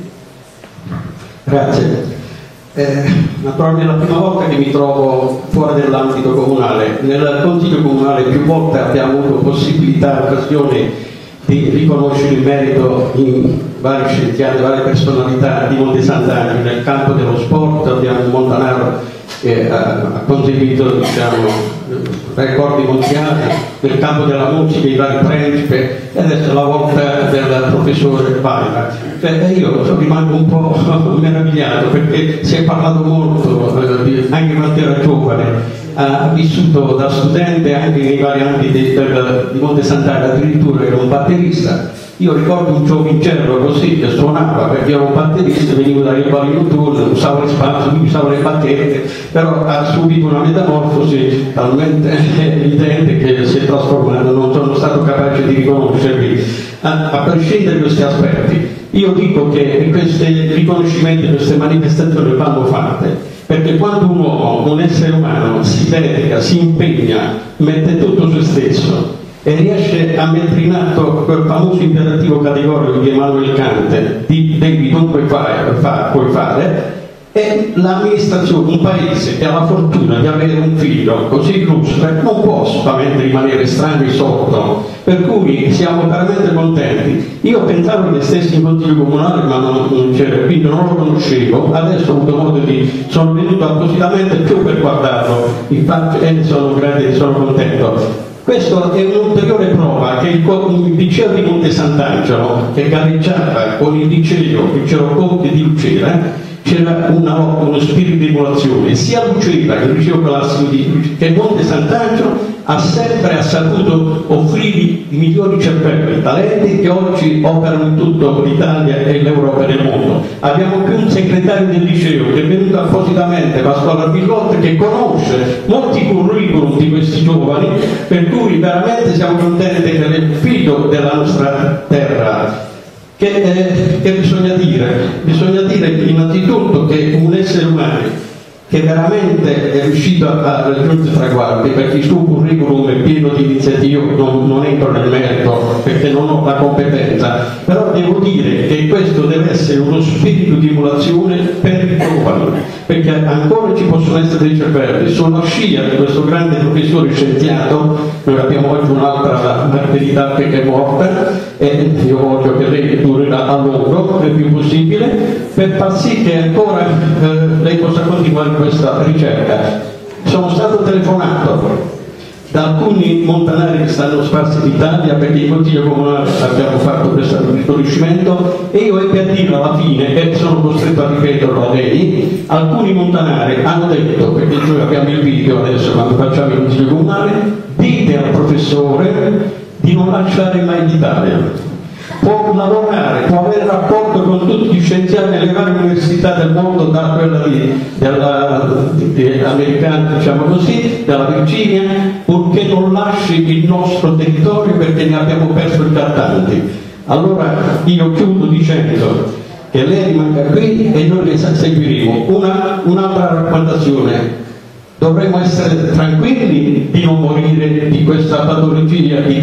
Grazie. Eh, naturalmente è la prima volta che mi trovo fuori dall'ambito comunale. Nel Consiglio Comunale più volte abbiamo avuto possibilità, occasione di riconoscere il merito in vari scienziati, varie personalità di Monte Sant'Angelo. Nel campo dello sport abbiamo un Montanaro che ha, ha conseguito, diciamo, record mondiali, nel campo della musica i vari Principe, e adesso è la volta del professore Paila. Cioè, io rimango un po' meravigliato perché si è parlato molto, eh, anche quando era giovane, ha vissuto da studente anche nei vari ambiti del, di Monte Sant'Angelo, addirittura era un batterista. Io ricordo un giovincello così che suonava, perché ero un batterista, venivo dai vari notturni, usavo le spazzole, usavo le bacchette, però ha subito una metamorfosi talmente evidente che si è trasformato, non sono stato capace di riconoscerli. A, a prescindere da questi aspetti, io dico che questi riconoscimenti, queste manifestazioni vanno fatte, perché quando un uomo, un essere umano, si dedica, si impegna, mette tutto se stesso e riesce a mettere in atto quel famoso imperativo categorico di Immanuel Kant, di devi dunque fare, fa, puoi fare, e l'amministrazione, un paese che ha la fortuna di avere un figlio così illustre, non può assolutamente rimanere strano e sordo, per cui siamo veramente contenti. Io pensavo che stessi in Consiglio Comunale, ma non, non c'era, quindi non lo conoscevo, adesso ho avuto modo di, sono venuto appositamente più per guardarlo, infatti, e sono grande, sono contento. Questo è un'ulteriore prova che il, il liceo di Monte Sant'Angelo, che gareggiava con il liceo, il liceo Conte di Lucera, c'era una, uno spirito di emulazione. Sia Lucera che il liceo classico di che Monte Sant'Angelo ha sempre ha saputo offrire i migliori cervelli, talenti che oggi operano in tutta l'Italia e l'Europa e il mondo. Abbiamo più un segretario del liceo che è venuto appositamente, Pasquale Villotte, che conosce molti curriculum di questi giovani, per cui veramente siamo contenti che è il figlio della nostra terra. Che, eh, che bisogna dire? Bisogna dire innanzitutto che un essere umano che veramente è riuscito a raggiungere traguardi, perché il suo curriculum è pieno di iniziative, io non, non entro nel merito perché non ho la competenza, però devo dire che questo deve essere uno spirito di emulazione per i giovani, perché ancora ci possono essere dei cervelli. Sulla scia di questo grande professore scienziato, noi abbiamo oggi un'altra Margherita che è morta, e io voglio che lei durerà a lungo il più possibile, per far sì che ancora eh, lei possa continuare questa ricerca. Sono stato telefonato da alcuni montanari che stanno sparsi in Italia, perché in Consiglio Comunale abbiamo fatto questo riconoscimento, e io ebbi a dire alla fine, e sono costretto a ripeterlo a lei, alcuni montanari hanno detto, perché noi abbiamo il video adesso quando facciamo il Consiglio Comunale, dite al professore di non lasciare mai l'Italia. Può lavorare, può avere rapporto con tutti gli scienziati nelle varie università del mondo, da quella di, della, di, di, americana, diciamo così, della Virginia, purché non lasci il nostro territorio, perché ne abbiamo perso già tanti. Allora io chiudo dicendo che lei rimanga qui e noi le seguiremo. Una, un'altra raccomandazione: dovremmo essere tranquilli di non morire di questa patologia di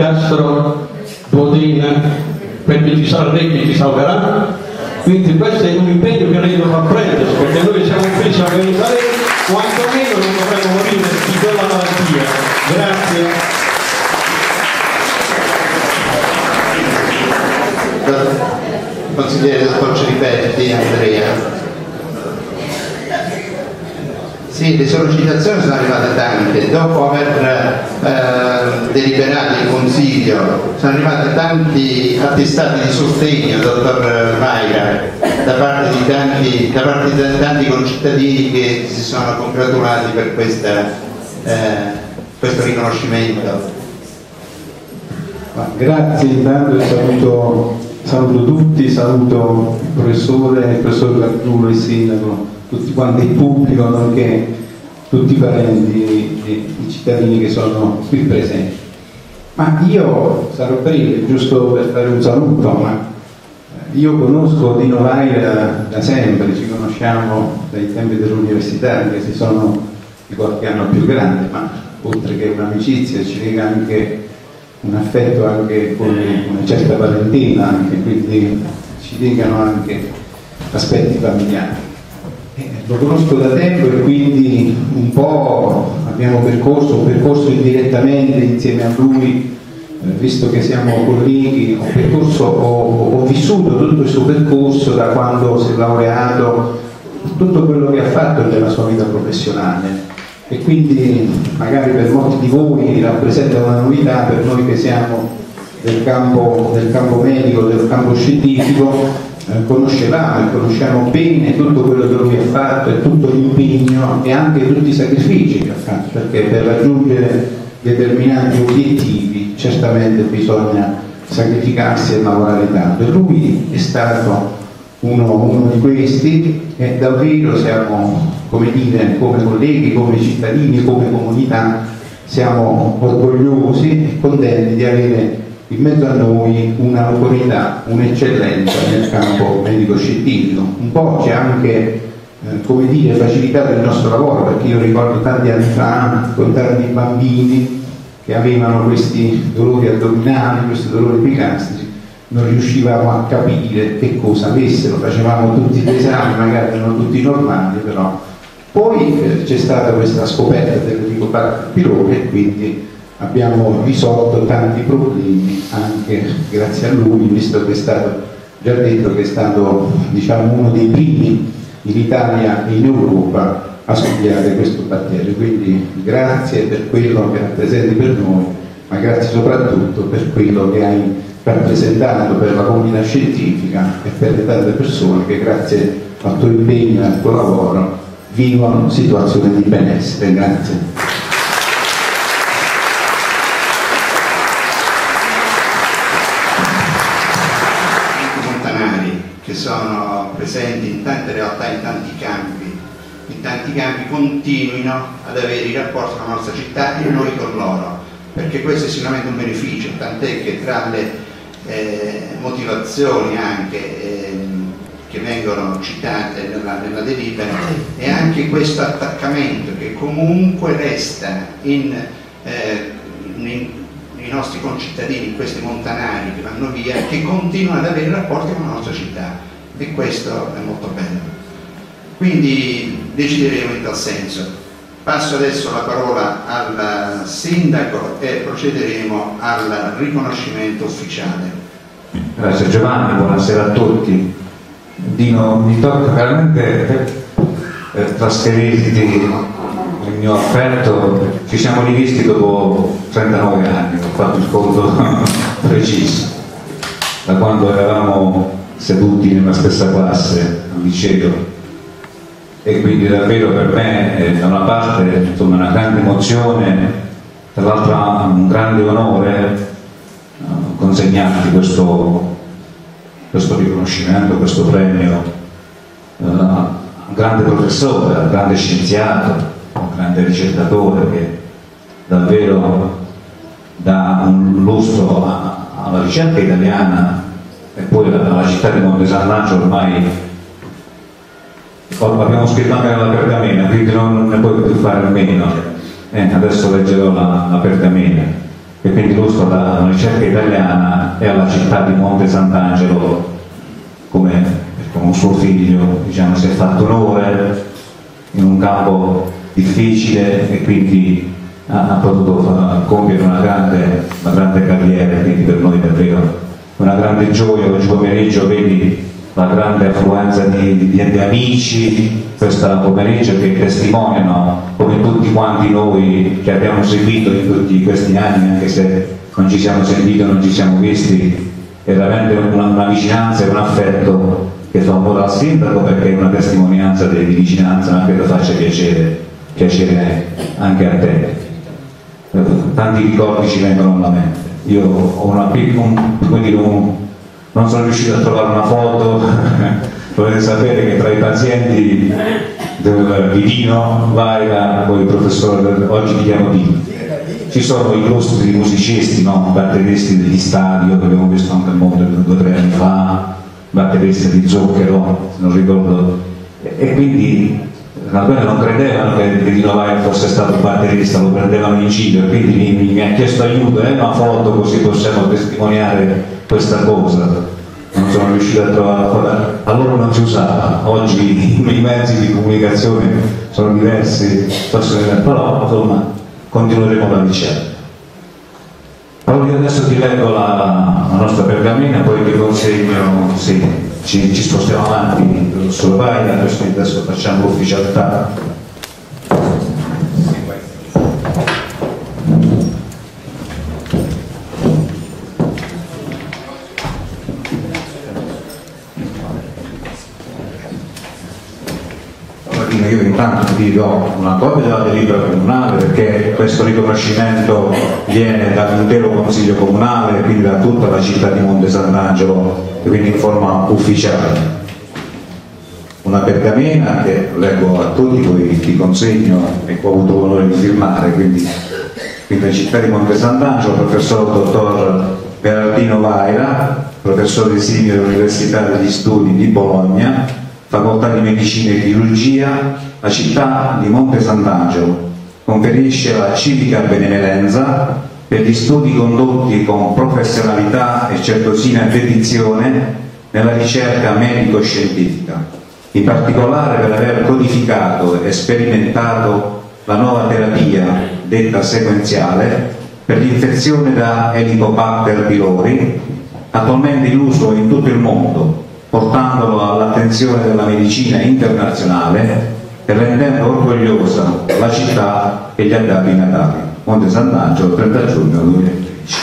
gastro-duodena, perché ci sarà lei che ci salverà. Quindi questo è un impegno che lei dovrà prendere, perché noi siamo qui, siamo venuti a lei, quantomeno non dovremmo morire di quella malattia. Grazie. Consigliere Scoccia Riberti, Andrea. Sì, le sollecitazioni sono arrivate tante, dopo aver eh, deliberato il Consiglio sono arrivate tanti attestati di sostegno, dottor Maira, da parte di tanti, da parte di tanti concittadini che si sono congratulati per questa, eh, questo riconoscimento. Ma grazie, intanto saluto, saluto tutti, saluto il professore, il professor Gargiulo, il sindaco, tutti quanti, il pubblico, nonché tutti i parenti e i cittadini che sono qui presenti. Ma io sarò breve, giusto per fare un saluto, ma io conosco Dino Maira da sempre, ci conosciamo dai tempi dell'università, che si sono di qualche anno più grande, ma oltre che un'amicizia ci lega anche un affetto anche con una certa parentela, anche, quindi ci legano anche aspetti familiari. Eh, lo conosco da tempo e quindi un po' abbiamo percorso, ho percorso indirettamente insieme a lui, eh, visto che siamo colleghi, ho, percorso, ho, ho vissuto tutto il suo percorso da quando si è laureato, tutto quello che ha fatto nella sua vita professionale. E quindi magari per molti di voi rappresenta una novità, per noi che siamo del campo, del campo medico, del campo scientifico, eh, conoscevamo e conosciamo bene tutto quello che lui ha fatto e tutto l'impegno e anche tutti i sacrifici che ha fatto, perché per raggiungere determinati obiettivi certamente bisogna sacrificarsi e lavorare tanto. E lui è stato uno, uno di questi e davvero siamo, come dire, come colleghi, come cittadini, come comunità, siamo orgogliosi e contenti di avere in mezzo a noi un'autorità, un'eccellenza nel campo medico-scientifico. Un po' ci ha anche, eh, come dire, facilitato il nostro lavoro, perché io ricordo tanti anni fa con tanti bambini che avevano questi dolori addominali, questi dolori epigastrici, non riuscivamo a capire che cosa avessero, facevamo tutti gli esami, magari erano tutti normali, però poi eh, c'è stata questa scoperta dell'Helicobacter pylori e quindi abbiamo risolto tanti problemi anche grazie a lui, visto che è stato già detto che è stato, diciamo, uno dei primi in Italia e in Europa a studiare questo batterio. Quindi grazie per quello che rappresenti per noi, ma grazie soprattutto per quello che hai rappresentato per la comunità scientifica e per le tante persone che grazie al tuo impegno e al tuo lavoro vivono situazioni di benessere. Grazie. I montanari che sono presenti in tante realtà, in tanti campi, in tanti campi continuino ad avere i rapporti con la nostra città e noi con loro, perché questo è sicuramente un beneficio, tant'è che tra le Eh, motivazioni anche eh, che vengono citate nella, nella delibera è anche questo attaccamento che comunque resta in, eh, in, in i nostri concittadini, questi montanari che vanno via, che continuano ad avere rapporti con la nostra città, e questo è molto bello. Quindi decideremo in tal senso. Passo adesso la parola al sindaco e procederemo al riconoscimento ufficiale. Grazie Giovanni, buonasera a tutti. Dino, mi tocca veramente eh, trasferirti il mio affetto. Ci siamo rivisti dopo trentanove anni, ho fatto il conto preciso, da quando eravamo seduti nella stessa classe al liceo. E quindi davvero per me è da una parte insomma, una grande emozione, dall'altra un grande onore uh, consegnarti questo, questo riconoscimento, questo premio uh, a un grande professore, a un grande scienziato, a un grande ricercatore che davvero dà un lustro a, alla ricerca italiana e poi alla città di Monte San Lancia. Ormai abbiamo scritto anche nella pergamena, quindi non ne puoi più fare a meno. Eh, adesso leggerò la, la pergamena, e quindi illustro la, la ricerca italiana e alla città di Monte Sant'Angelo come, come un suo figlio, diciamo, si è fatto onore in un campo difficile e quindi ha, ha potuto fa, compiere una grande, una grande carriera, quindi per noi davvero una grande gioia. Oggi pomeriggio vedi la grande affluenza di, di, di amici questa pomeriggio che testimoniano come tutti quanti noi che abbiamo seguito in tutti questi anni, anche se non ci siamo sentiti o non ci siamo visti, è veramente una, una vicinanza e un affetto che fa onore al sindaco, perché è una testimonianza di, di vicinanza, ma credo faccia piacere, piacere anche a te. Tanti ricordi ci vengono alla mente. Io ho una un, quindi un, non sono riuscito a trovare una foto. Dovete sapere che tra i pazienti di Dino Vaira, poi il professore, oggi ti chiamo Dino, ci sono illustri musicisti, no? Batteristi degli stadi, che abbiamo visto anche al mondo due o tre anni fa, batterista di Zucchero, se non ricordo, e quindi quelli non credevano che Di Novaia fosse stato un batterista, lo prendevano in giro, quindi mi, mi, mi ha chiesto aiuto e eh, una foto così possiamo testimoniare questa cosa. Non sono riuscito a trovare, allora non si usava, oggi i mezzi di comunicazione sono diversi, però insomma continueremo la vicenda. Allora io adesso ti leggo la, la nostra pergamena, poi ti consegno, sì, ci, ci spostiamo avanti sul vai, adesso, adesso facciamo ufficialità. Io intanto ti do una copia della delibera comunale perché questo riconoscimento viene dall'intero Consiglio Comunale, quindi da tutta la città di Monte Sant'Angelo, e quindi in forma ufficiale. Una pergamena che leggo a tutti, poi ti consegno e ho avuto l'onore di firmare, quindi, quindi la città di Monte Sant'Angelo, professor dottor Bernardino Vaira, professore esimio dell'Università degli Studi di Bologna, Facoltà di Medicina e Chirurgia, la città di Monte Sant'Angelo conferisce la civica benemerenza per gli studi condotti con professionalità e certosina dedizione nella ricerca medico-scientifica, in particolare per aver codificato e sperimentato la nuova terapia, detta sequenziale, per l'infezione da Helicobacter pylori, attualmente in uso in tutto il mondo, portandolo all'attenzione della medicina internazionale e rendendo orgogliosa la città e gli abitanti natali. Monte Sant'Angelo, trenta giugno duemilatredici.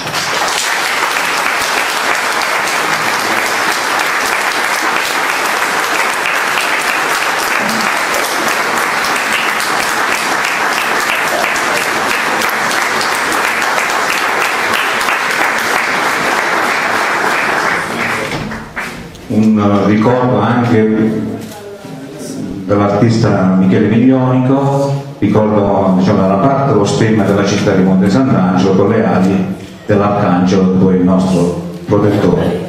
Un ricordo anche dell'artista Michele Miglionico, ricordo, diciamo, dalla parte lo stemma della città di Monte Sant'Angelo con le ali dell'Arcangelo, poi il nostro protettore.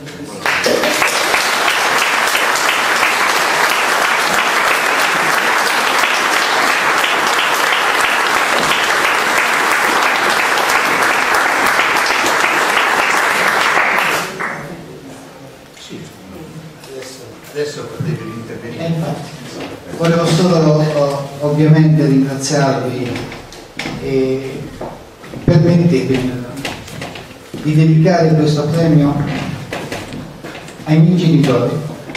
Adesso devi intervenire. Eh, infatti, volevo solo ovviamente ringraziarvi e permettetemi di dedicare questo premio ai miei genitori.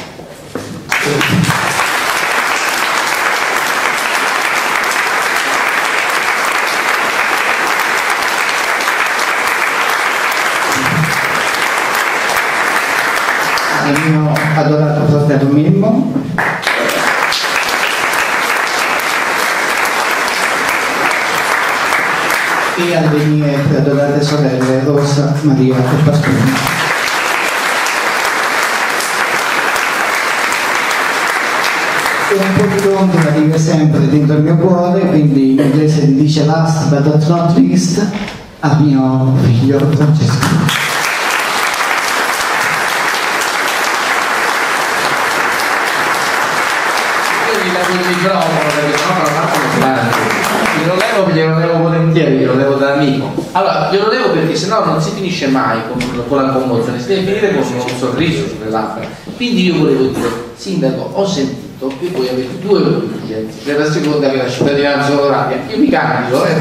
Al mio adorato fratello Mimmo, e alle mie adorate sorelle Rosa, Maria e Pasquale. E un po' di Londra vive sempre dentro il mio cuore, quindi in inglese si dice last but not least, a mio figlio Francesco. Il microfono perché sennò me lo faccio avanti. Glielo levo perché glielo levo volentieri, glielo levo da amico. Allora, glielo levo perché sennò non si finisce mai con, con la commozione, si deve finire con un sorriso sulle labbra. Quindi io volevo dire, Sindaco, ho sentito che voi avete due urgenze, cioè la seconda che la cittadinanza onoraria, io mi candido, eh. No,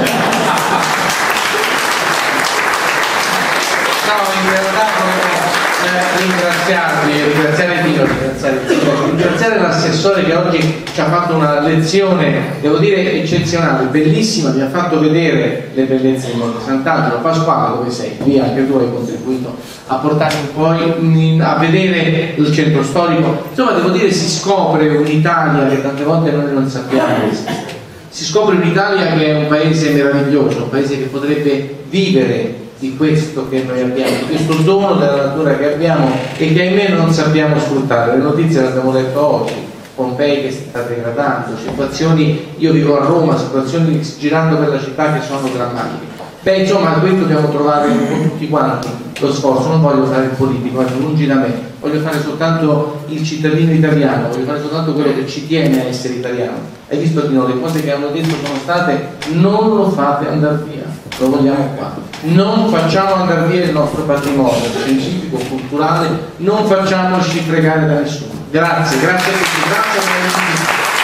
in realtà eh, ringraziarvi, ringraziare Dino, ringraziare il sindaco, ringraziare l'assessore che oggi ci ha fatto una lezione, devo dire, eccezionale, bellissima, mi ha fatto vedere le bellezze di Monte Sant'Angelo. Pasquale, dove sei? Lì anche tu hai contribuito a portare un po' in, a vedere il centro storico. Insomma, devo dire, si scopre un'Italia che tante volte noi non sappiamo esistere. Si scopre un'Italia che è un paese meraviglioso, un paese che potrebbe vivere di questo che noi abbiamo, di questo dono della natura che abbiamo e che ahimè non sappiamo sfruttare. Le notizie le abbiamo letto oggi, Pompei che si sta degradando, situazioni, io vivo a Roma, situazioni girando per la città che sono drammatiche. Beh, insomma, qui dobbiamo trovare un po' tutti quanti lo sforzo. Non voglio fare il politico, lungi da me, voglio fare soltanto il cittadino italiano, voglio fare soltanto quello che ci tiene a essere italiano. Hai visto Tino, le cose che hanno detto sono state: non lo fate andare via, lo vogliamo qua, non facciamo andare via il nostro patrimonio scientifico, culturale, non facciamoci fregare da nessuno. Grazie, grazie a tutti, grazie a voi.